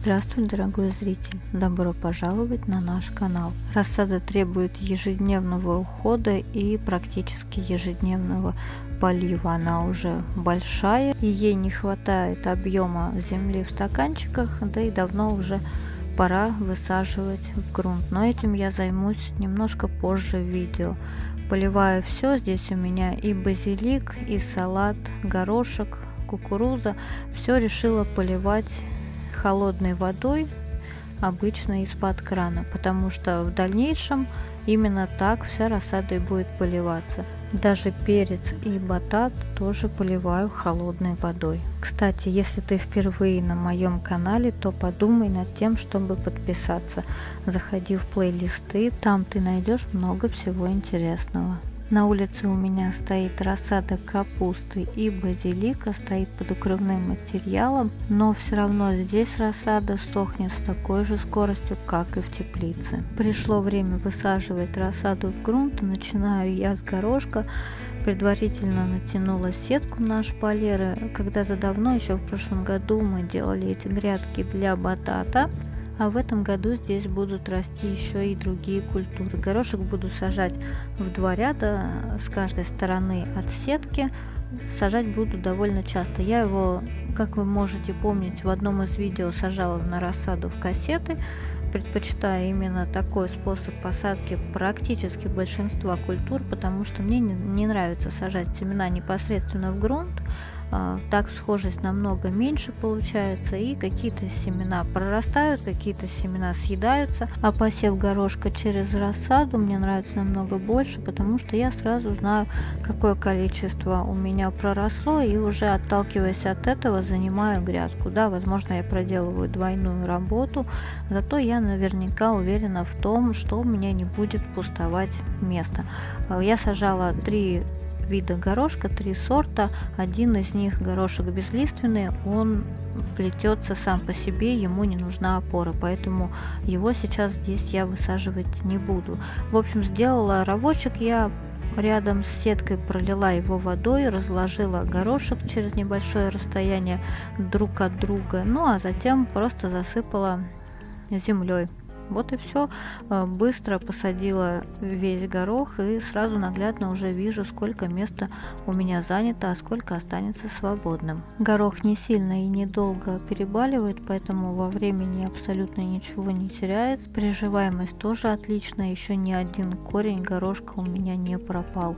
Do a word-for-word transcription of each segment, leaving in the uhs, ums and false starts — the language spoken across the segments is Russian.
Здравствуй, дорогой зритель! Добро пожаловать на наш канал. Рассада требует ежедневного ухода и практически ежедневного полива. Она уже большая и ей не хватает объема земли в стаканчиках, да и давно уже пора высаживать в грунт. Но этим я займусь немножко позже в видео. Поливаю все. Здесь у меня и базилик, и салат, горошек, кукуруза. Все решила поливать холодной водой, обычно из-под крана, потому что в дальнейшем именно так вся рассада и будет поливаться. Даже перец и батат тоже поливаю холодной водой. Кстати, если ты впервые на моем канале, то подумай над тем, чтобы подписаться. Заходи в плейлисты, там ты найдешь много всего интересного. На улице у меня стоит рассада капусты и базилика, стоит под укрывным материалом, но все равно здесь рассада сохнет с такой же скоростью, как и в теплице. Пришло время высаживать рассаду в грунт. Начинаю я с горошка. Предварительно натянула сетку на шпалеры. Когда-то давно, еще в прошлом году, мы делали эти грядки для батата. А в этом году здесь будут расти еще и другие культуры. Горошек буду сажать в два ряда с каждой стороны от сетки. Сажать буду довольно часто. Я его, как вы можете помнить, в одном из видео сажала на рассаду в кассеты. Предпочитаю именно такой способ посадки практически большинства культур, потому что мне не, не нравится сажать семена непосредственно в грунт. Так схожесть намного меньше получается, и какие-то семена прорастают, какие-то семена съедаются. А посев горошка через рассаду мне нравится намного больше, потому что я сразу знаю, какое количество у меня проросло, и уже отталкиваясь от этого занимаю грядку. Да, возможно, я проделываю двойную работу, зато я наверняка уверена в том, что у меня не будет пустовать место. Я сажала три вида горошка, три сорта. Один из них горошек безлиственный, он плетется сам по себе, ему не нужна опора, поэтому его сейчас здесь я высаживать не буду. В общем, сделала ровочек я рядом с сеткой, пролила его водой, разложила горошек через небольшое расстояние друг от друга, ну а затем просто засыпала землей. Вот и все. Быстро посадила весь горох и сразу наглядно уже вижу, сколько места у меня занято, а сколько останется свободным. Горох не сильно и недолго перебаливает, поэтому во времени абсолютно ничего не теряется. Приживаемость тоже отличная, еще ни один корень горошка у меня не пропал.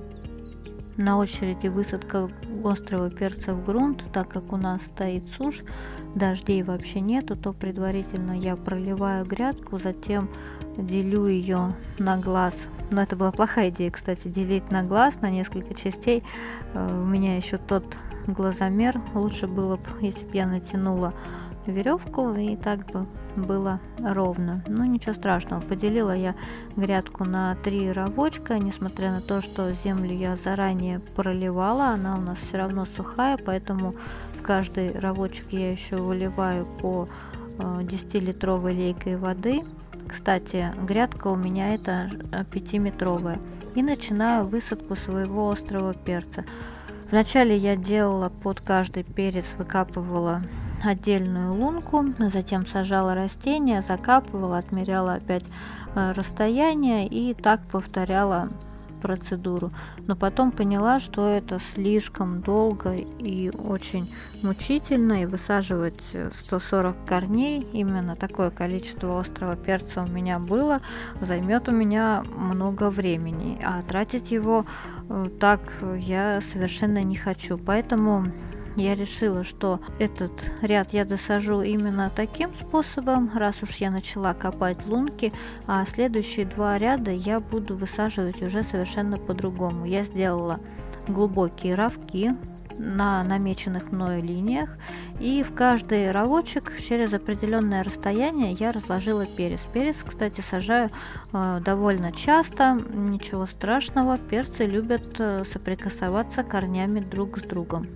На очереди высадка острого перца в грунт. Так как у нас стоит сушь, дождей вообще нету, то предварительно я проливаю грядку, затем делю ее на глаз. Но это была плохая идея, кстати, делить на глаз на несколько частей. У меня еще тот глазомер. Лучше было бы, если бы я натянула веревку, и так бы было ровно. Но ничего страшного, поделила я грядку на три ровочка. Несмотря на то, что землю я заранее проливала, она у нас все равно сухая, поэтому в каждый ровочек я еще выливаю по десятилитровой лейкой воды. Кстати, грядка у меня это пятиметровая. И начинаю высадку своего острого перца. Вначале я делала под каждый перец, выкапывала отдельную лунку, затем сажала растения, закапывала, отмеряла опять расстояние и так повторяла процедуру. Но потом поняла, что это слишком долго и очень мучительно, и высаживать сто сорок корней, именно такое количество острого перца у меня было, займет у меня много времени, а тратить его так я совершенно не хочу. Поэтому я решила, что этот ряд я досажу именно таким способом, раз уж я начала копать лунки, а следующие два ряда я буду высаживать уже совершенно по-другому. Я сделала глубокие ровки на намеченных мною линиях, и в каждый ровочек через определенное расстояние я разложила перец. Перец, кстати, сажаю э, довольно часто, ничего страшного, перцы любят э, соприкасаться корнями друг с другом.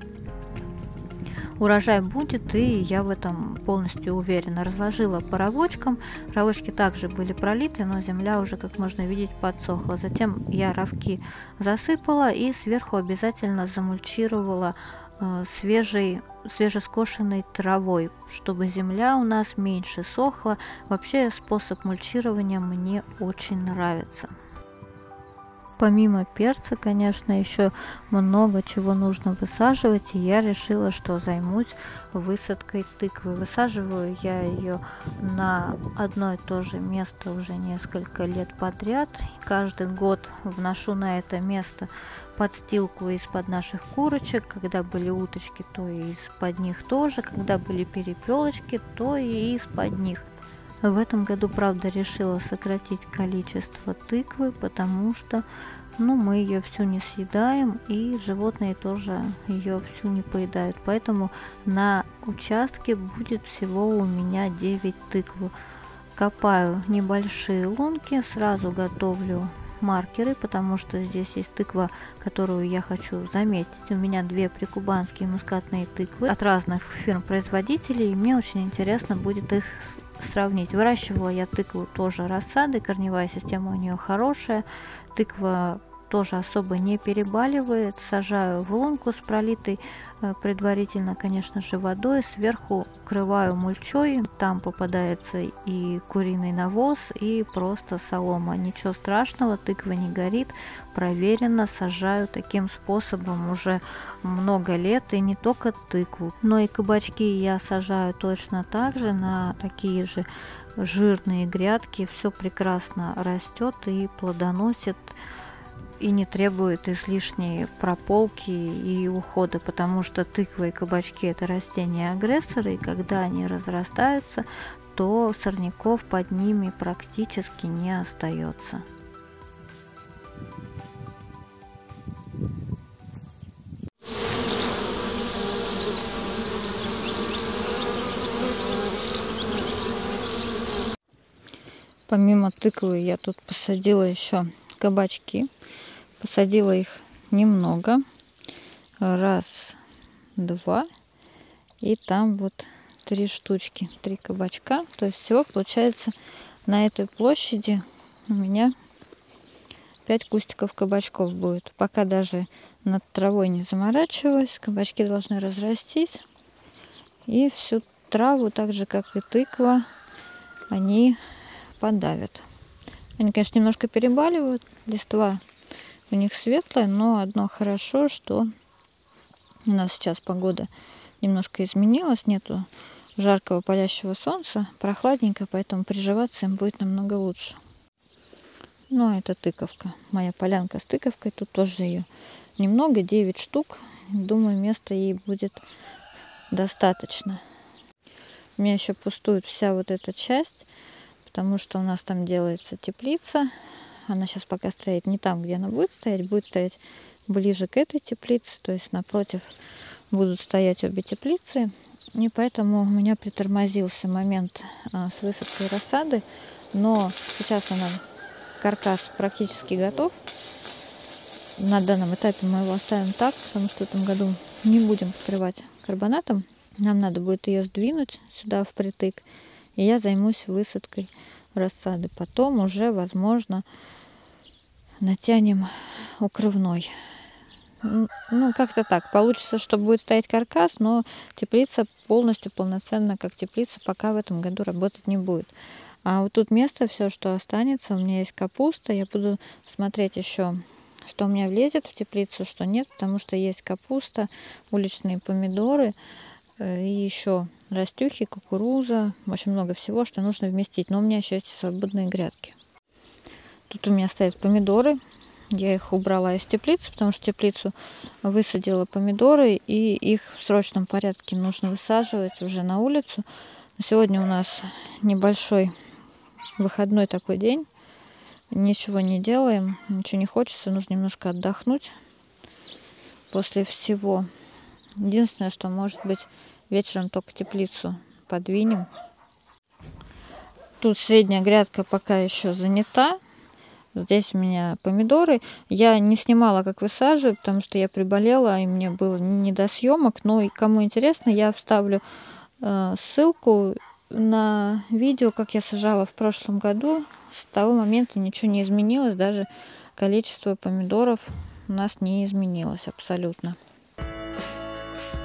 Урожай будет, и я в этом полностью уверена. Разложила по ровочкам. Ровочки также были пролиты, но земля уже, как можно видеть, подсохла. Затем я ровки засыпала и сверху обязательно замульчировала э, свежей, свежескошенной травой, чтобы земля у нас меньше сохла. Вообще способ мульчирования мне очень нравится. Помимо перца, конечно, еще много чего нужно высаживать, и я решила, что займусь высадкой тыквы. Высаживаю я ее на одно и то же место уже несколько лет подряд. Каждый год вношу на это место подстилку из-под наших курочек. Когда были уточки, то и из-под них тоже. Когда были перепелочки, то и из-под них. В этом году, правда, решила сократить количество тыквы, потому что ну, мы ее всю не съедаем, и животные тоже ее всю не поедают. Поэтому на участке будет всего у меня девять тыкв. Копаю небольшие лунки, сразу готовлю маркеры, потому что здесь есть тыква, которую я хочу заметить. У меня две прикубанские мускатные тыквы от разных фирм-производителей, и мне очень интересно будет их сравнить. Выращивала я тыкву тоже рассады, корневая система у нее хорошая, тыква тоже особо не перебаливает. Сажаю в лунку с пролитой предварительно, конечно же, водой, сверху укрываю мульчой, там попадается и куриный навоз, и просто солома. Ничего страшного, тыква не горит, проверено, сажаю таким способом уже много лет, и не только тыкву, но и кабачки я сажаю точно так же на такие же жирные грядки. Все прекрасно растет и плодоносит, и не требует излишней прополки и ухода, потому что тыква и кабачки — это растения-агрессоры, и когда они разрастаются, то сорняков под ними практически не остается. Помимо тыквы я тут посадила еще кабачки. Посадила их немного, раз, два, и там вот три штучки, три кабачка. То есть всего получается на этой площади у меня пять кустиков кабачков будет. Пока даже над травой не заморачиваюсь, кабачки должны разрастись, и всю траву, так же как и тыква, они подавят. Они, конечно, немножко перебаливают, листва у них светлая, но одно хорошо, что у нас сейчас погода немножко изменилась, нету жаркого палящего солнца, прохладненько, поэтому приживаться им будет намного лучше. Ну, а это тыковка, моя полянка с тыковкой, тут тоже ее немного, девять штук, думаю, места ей будет достаточно. У меня еще пустует вся вот эта часть, потому что у нас там делается теплица. Она сейчас пока стоит не там, где она будет стоять, будет стоять ближе к этой теплице, то есть напротив будут стоять обе теплицы. И поэтому у меня притормозился момент а, с высадкой рассады, но сейчас она, каркас практически готов. На данном этапе мы его оставим так, потому что в этом году не будем покрывать карбонатом. Нам надо будет ее сдвинуть сюда впритык, и я займусь высадкой рассады. Потом уже, возможно, натянем укрывной. Ну, как-то так. Получится, что будет стоять каркас, но теплица полностью, полноценно, как теплица, пока в этом году работать не будет. А вот тут место, все, что останется, у меня есть капуста. Я буду смотреть еще, что у меня влезет в теплицу, что нет, потому что есть капуста, уличные помидоры и еще растюхи, кукуруза, очень много всего, что нужно вместить. Но у меня еще есть свободные грядки. Тут у меня стоят помидоры. Я их убрала из теплицы, потому что теплицу высадила помидоры, и их в срочном порядке нужно высаживать уже на улицу. Сегодня у нас небольшой выходной такой день. Ничего не делаем, ничего не хочется, нужно немножко отдохнуть после всего. Единственное, что, может быть, вечером только теплицу подвинем. Тут средняя грядка пока еще занята. Здесь у меня помидоры. Я не снимала, как высаживаю, потому что я приболела, и мне было не до съемок. Но и кому интересно, я вставлю э, ссылку на видео, как я сажала в прошлом году. С того момента ничего не изменилось, даже количество помидоров у нас не изменилось абсолютно.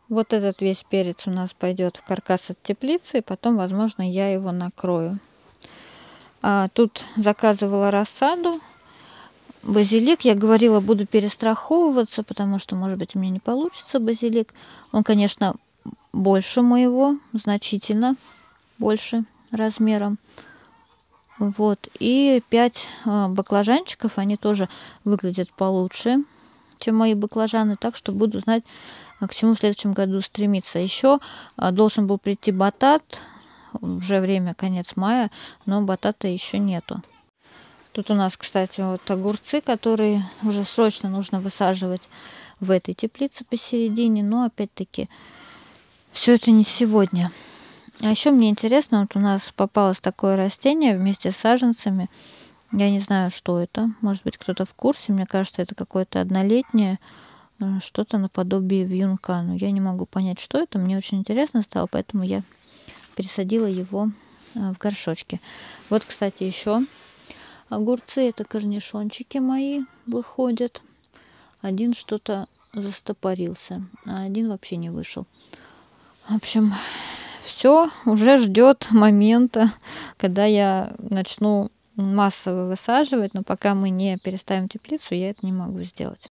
Вот этот весь перец у нас пойдет в каркас от теплицы, и потом, возможно, я его накрою. А, тут заказывала рассаду. Базилик, я говорила, буду перестраховываться, потому что, может быть, у меня не получится базилик. Он, конечно, больше моего, значительно больше размером. Вот. И пять баклажанчиков, они тоже выглядят получше, чем мои баклажаны. Так что буду знать, к чему в следующем году стремиться. Еще должен был прийти батат. Уже время, конец мая, но батата еще нету. Тут у нас, кстати, вот огурцы, которые уже срочно нужно высаживать в этой теплице посередине. Но опять-таки все это не сегодня. А еще мне интересно, вот у нас попалось такое растение вместе с саженцами. Я не знаю, что это. Может быть, кто-то в курсе. Мне кажется, это какое-то однолетнее, что-то наподобие вьюнка. Но я не могу понять, что это. Мне очень интересно стало, поэтому я пересадила его в горшочки. Вот, кстати, еще огурцы. Это корнишончики мои выходят. Один что-то застопорился, а один вообще не вышел. В общем, все уже ждет момента, когда я начну массово высаживать, но пока мы не переставим теплицу, я это не могу сделать.